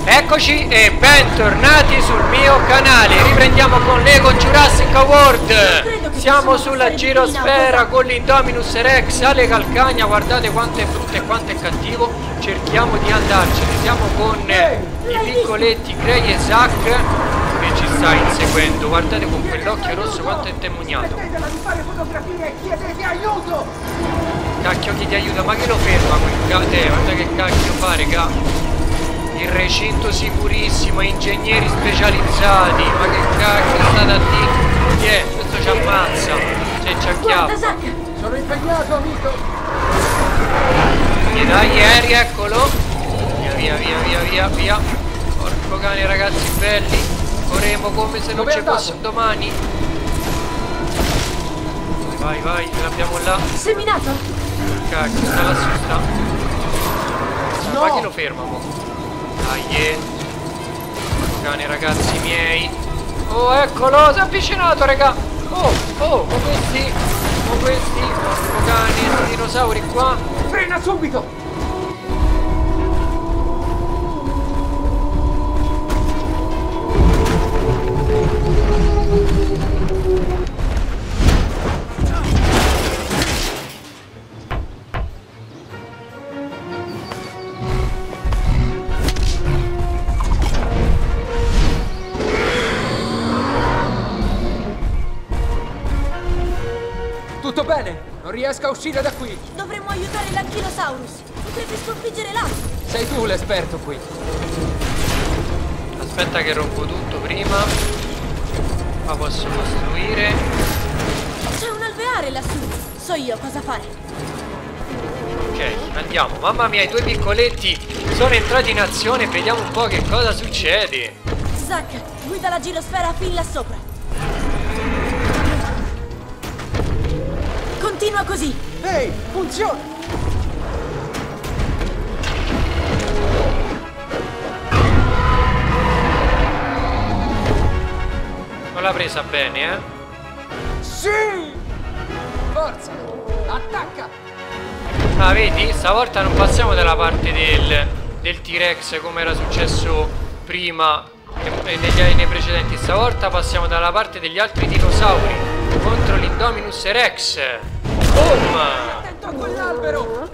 Eccoci e bentornati sul mio canale. Riprendiamo con Lego Jurassic World. Siamo sulla girosfera con l'Indominus Rex alle calcagna. Guardate quanto è brutto e quanto è cattivo. Cerchiamo di andarcene. Siamo con i piccoletti Gray e Zack che ci sta inseguendo. Guardate con quell'occhio rosso quanto è indemoniato. Cacchio, chiedi aiuto, ma che lo ferma quel cate? Guarda che cacchio fa, raga. Il recinto sicurissimo, ingegneri specializzati. Ma che cacchio è stata a dire? Questo ci ammazza. Cioè ci acchiappa. Sono impegnato, amico. E dai, Harry, eccolo. Via. Porco cane, ragazzi belli. Corremo come se non ci fosse un domani. Vai, l'abbiamo là. Seminato? Cacchio, sta lassù, sta. No. Ma chi lo ferma, mo? Dai, cane, ragazzi miei. Oh, eccolo, si è avvicinato, raga. Oh, ma questi porco cane, questi dinosauri qua. Frena subito. Tutto bene? Non riesco a uscire da qui. Dovremmo aiutare l'Ankylosaurus. Potrebbe sconfiggere l'altro. Sei tu l'esperto qui. Aspetta che rompo tutto prima. Ma posso costruire. C'è un alveare lassù. So io cosa fare. Ok, andiamo. Mamma mia, i due piccoletti sono entrati in azione. Vediamo un po' che cosa succede. Zack, guida la girosfera fin là sopra. Continua così. Ehi, funziona! Non l'ha presa bene, eh? Sì! Forza! Attacca! Ah, vedi? Stavolta non passiamo dalla parte del T-Rex come era successo prima e nei precedenti. Stavolta passiamo dalla parte degli altri dinosauri contro l'Indominus Rex. Boom! Attento a quell'albero!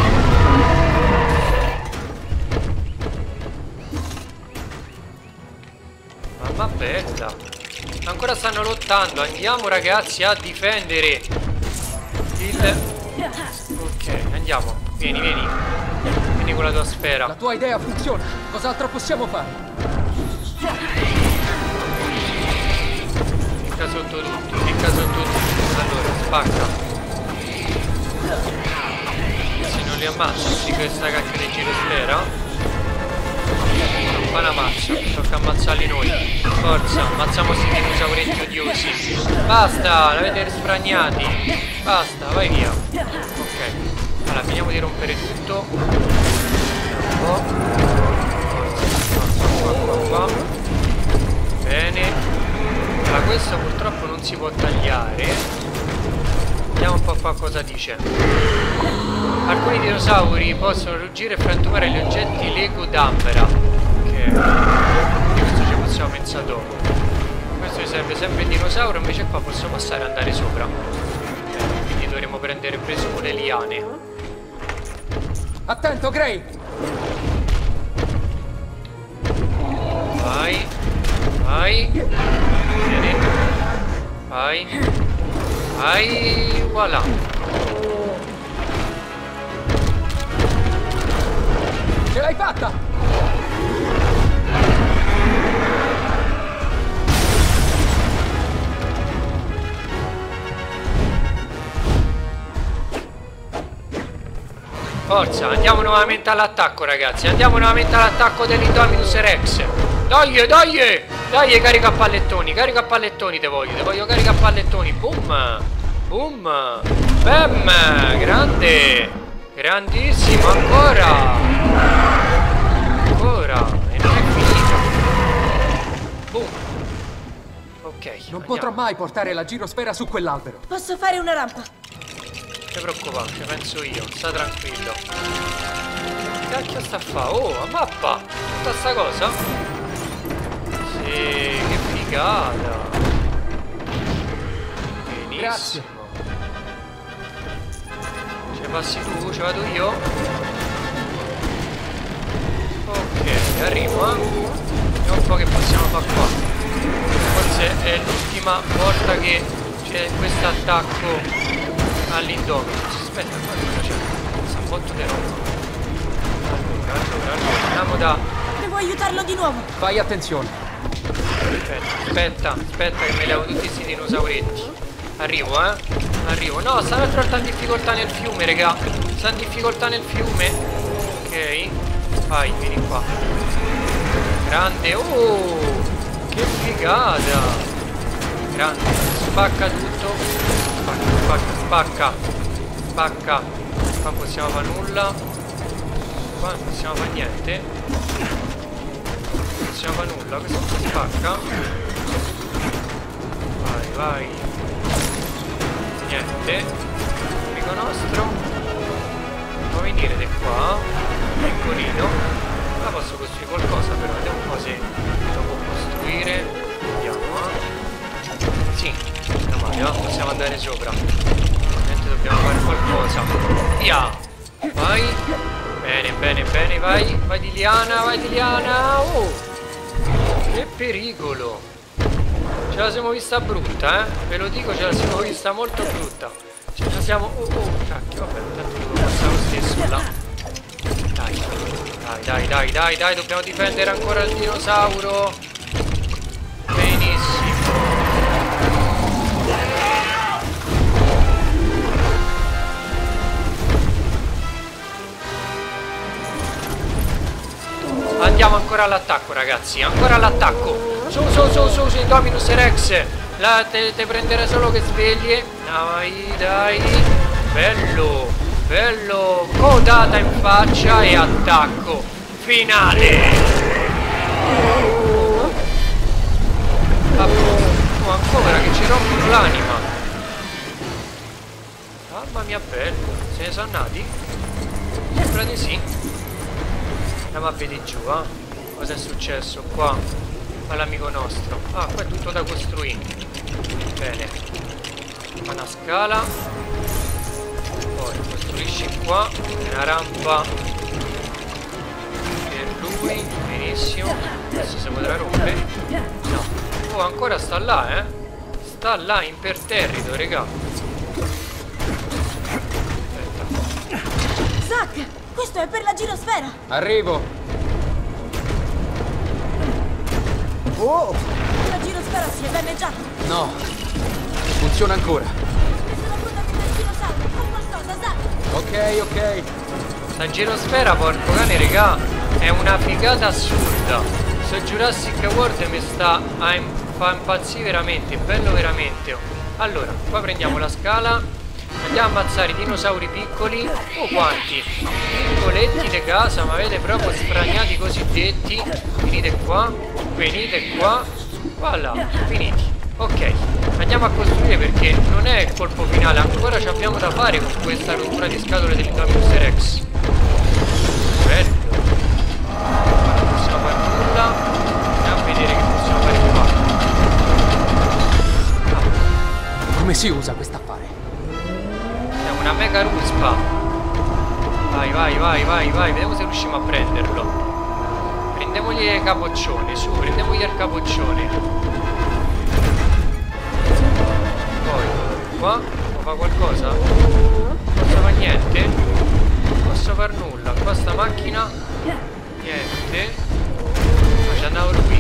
Mamma bella! Ancora stanno lottando. Andiamo ragazzi a difendere il... Ok, andiamo. Vieni. Vieni con la tua sfera. La tua idea funziona. Cos'altro possiamo fare? Clicca sotto tutti. Allora, spacca. Se non li ammazzi di questa cacchia di girosfera, non fa una mazza. Tocca ammazzarli noi. Forza, ammazziamo questi dinosauretti odiosi. Basta, l'avete sfragnati. Basta, vai via. Ok, allora finiamo di rompere tutto. Un po'. Qua. Bene. Allora, questo purtroppo non si può tagliare. Vediamo un po' qua cosa dice. Alcuni dinosauri possono ruggire e frantumare gli oggetti Lego d'Ambra. Ok. Questo ci possiamo pensare dopo. Questo ci serve sempre il dinosauro, invece qua possiamo passare e andare sopra. Quindi dovremo prendere presumo le liane. Attento, Gray! Vai. Vieni. Vai, voilà. Ce l'hai fatta! Forza, andiamo nuovamente all'attacco ragazzi. Andiamo nuovamente all'attacco dell'Indominus Rex. Dai, carica a pallettoni te voglio carica a pallettoni. Boom. Bam, grande. Grandissimo, ancora. E non è finito. Boom. Ok. Non potrò mai portare la girosfera su quell'albero. Posso fare una rampa. Non ti preoccupare, ci penso io, sta tranquillo. cacchio sta a fa? Oh, a mappa! Tutta sta cosa? Sì, che figata! Benissimo. Grazie. Ce passi tu? Ce vado io? Ok, arrivo, vediamo un po' che possiamo fare qua. Forse è l'ultima volta che c'è questo attacco all'Indominus. Aspetta, guarda, c'è un botto di roba. Allora, andiamo da... Devo aiutarlo di nuovo. Fai attenzione. Aspetta che me levo tutti questi dinosauretti. Arrivo, Arrivo. No, sta un'altra volta in difficoltà nel fiume, raga. Sta in difficoltà nel fiume. Ok. Vai, vieni qua. Grande. Oh, che figata. Grande. Spacca tutto. Spacca. Qua non possiamo fare nulla. Qua non possiamo fare niente. Non possiamo fare nulla. Questo si spacca. Vai. Niente. Amico nostro. Può venire di qua. Piccolino. Ma posso costruire qualcosa però. Vediamo un po' se lo può costruire. Vediamo. Sì. Non male, possiamo andare sopra. Dobbiamo fare qualcosa. Via. Vai. Bene, vai. Vai di liana. Oh, che pericolo. Ce la siamo vista brutta, Ve lo dico, ce la siamo vista molto brutta. Ce la siamo... Oh, cacchio, vabbè, tanto lo passa lo stesso là. Dai, dobbiamo difendere ancora il dinosauro. Benissimo. Andiamo ancora all'attacco, ragazzi. Ancora all'attacco. Su, Indominus Rex. Là te prenderei solo che svegli. Dai. Bello. Codata in faccia e attacco finale. Oh, ancora che ci rompono l'anima. Mamma mia, bello. Se ne sono nati? Sembra di sì. Andiamo a vedere giù, cosa è successo qua all'amico nostro. Ah, qua è tutto da costruire. Bene. Fa una scala. Poi costruisci qua una rampa per lui. Benissimo. Adesso si potrà rompere. No. Oh, ancora sta là, Sta là imperterrito, regà. Aspetta. Zack, questo è per la girosfera. Arrivo. Oh! La girosfera si è danneggiata. No. Funziona ancora. Sono prodotti del dinosauro. Fa qualcosa, Zack. Ok. Sta girosfera, porco cane, regà, è una figata assurda. Sto Jurassic World mi sta fa impazzire veramente, bello veramente. Allora, qua prendiamo la scala, andiamo a ammazzare i dinosauri piccoli. Oh, quanti piccoletti di casa, ma avete proprio sfragnati i cosiddetti. Venite qua, voilà, finiti. Ok, andiamo a costruire perché non è il colpo finale, ancora ci abbiamo da fare con questa rottura di scatole dell'Indominus Rex. Bello. Non possiamo fare nulla. Andiamo a vedere che possiamo fare qua. Come si usa quest'affare? È una mega ruspa. Vai, vediamo se riusciamo a prenderlo. Prendiamogli il capoccione, su, prendiamogli il capoccione. Poi, qua, può fare qualcosa? Non posso fare niente? Non posso far nulla. Qua sta macchina, niente. Ma c'è andato lui.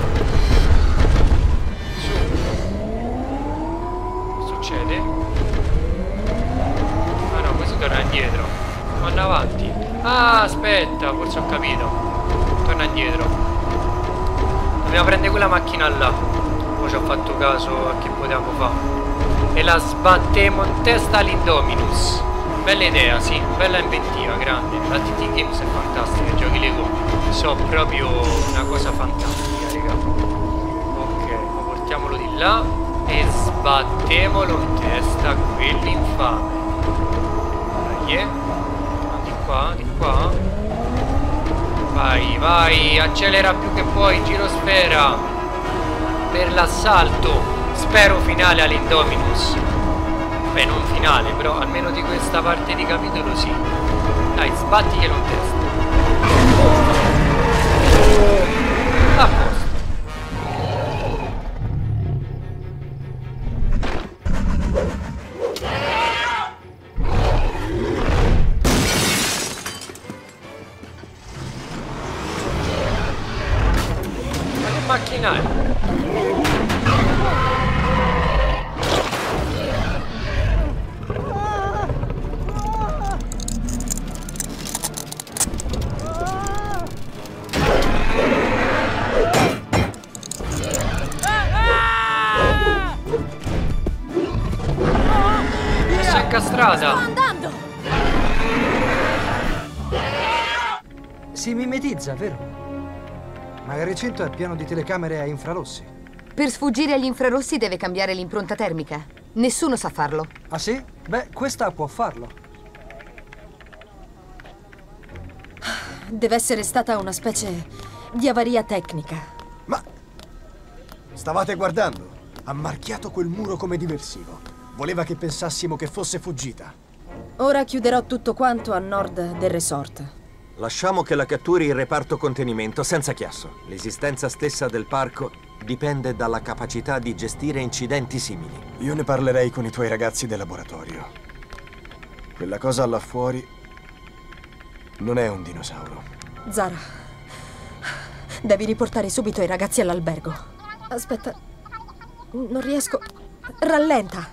Su. Che succede? Ah no, questo torna indietro. Torna avanti. Ah, aspetta, forse ho capito. Torna indietro. Dobbiamo prendere quella macchina là. Poi ci ho fatto caso a che potevamo fare. E la sbattemmo in testa all'Indominus. Bella idea, sì, bella inventiva, grande. La TT Games è fantastica, i giochi Lego sono proprio una cosa fantastica, raga. Ok, ma portiamolo di là e sbattemolo in testa a quell'infame. Dai, di qua, Vai, vai, accelera più che puoi, girosfera. Per l'assalto. Spero finale all'Indominus. Beh, non finale, però almeno di questa parte di capitolo sì. Dai, sbattiglielo in testa. A posto. Ma che macchinario? Strada. Sto andando! Si mimetizza, vero? Ma il recinto è pieno di telecamere a infrarossi. Per sfuggire agli infrarossi deve cambiare l'impronta termica. Nessuno sa farlo. Ah sì? Beh, questa può farlo. Deve essere stata una specie di avaria tecnica. Ma stavate guardando? Ha marchiato quel muro come diversivo. Voleva che pensassimo che fosse fuggita. Ora chiuderò tutto quanto a nord del resort. Lasciamo che la catturi il reparto contenimento senza chiasso. L'esistenza stessa del parco dipende dalla capacità di gestire incidenti simili. Io ne parlerei con i tuoi ragazzi del laboratorio. Quella cosa là fuori non è un dinosauro. Zara, devi riportare subito i ragazzi all'albergo. Aspetta, non riesco. Rallenta.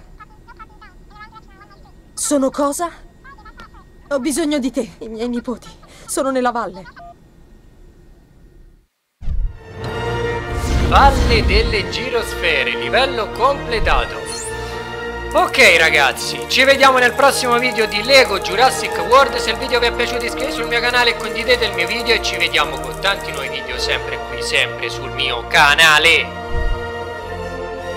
Sono cosa? Ho bisogno di te. I miei nipoti sono nella valle. Valle delle girosfere, livello completato. Ok ragazzi, ci vediamo nel prossimo video di Lego Jurassic World. Se il video vi è piaciuto iscrivetevi sul mio canale e condividete il mio video. E ci vediamo con tanti nuovi video sempre qui, sempre sul mio canale.